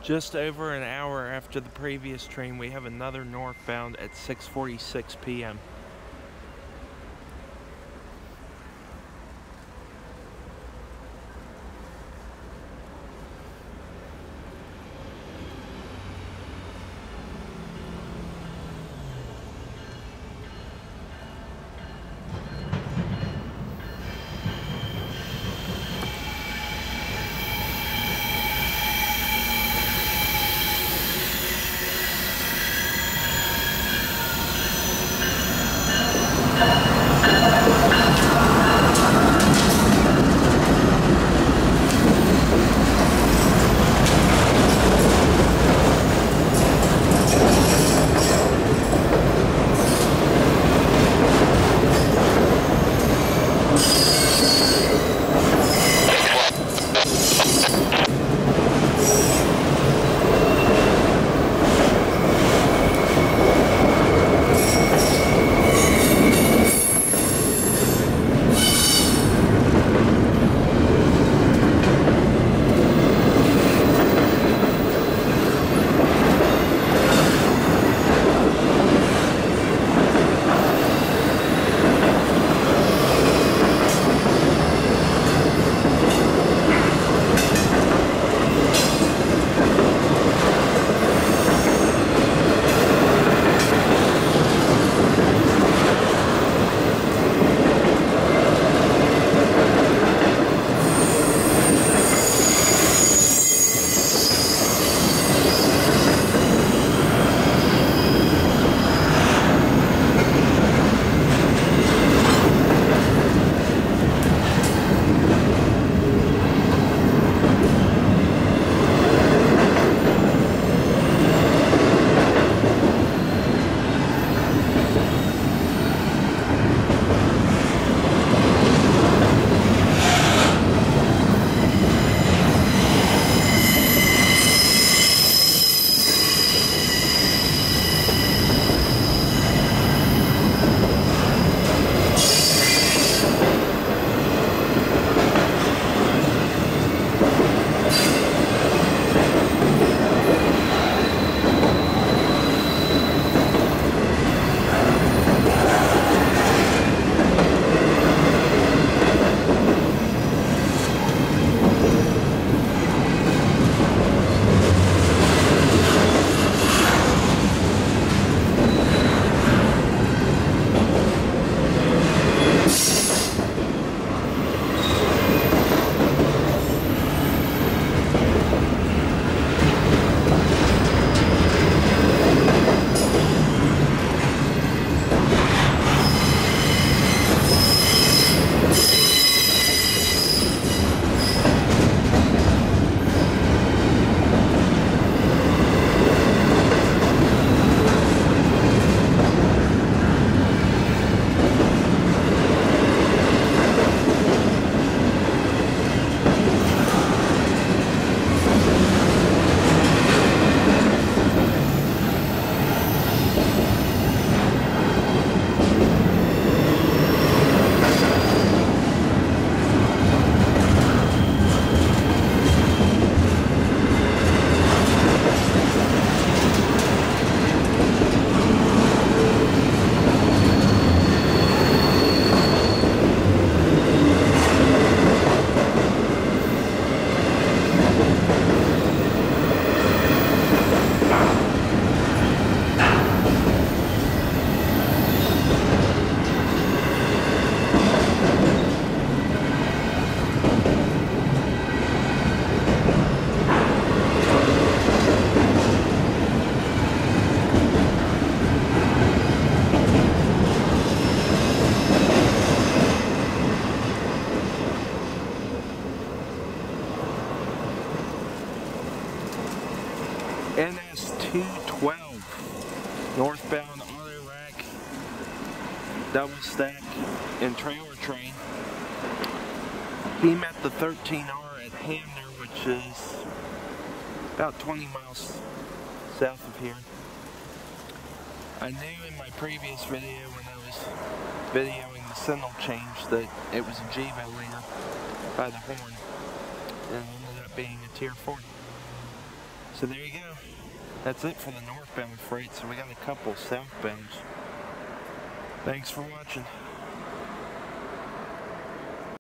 Just over an hour after the previous train, we have another northbound at 6:46 p.m. NS212 northbound auto rack, double stack, and trailer train. He met the 13R at Hamner, which is about 20 miles south of here. I knew in my previous video when I was videoing the signal change that it was a GEVO leader by the horn, and it ended up being a Tier 40. So there you go. That's it for the northbound freight. So we got a couple southbounds. Thanks for watching.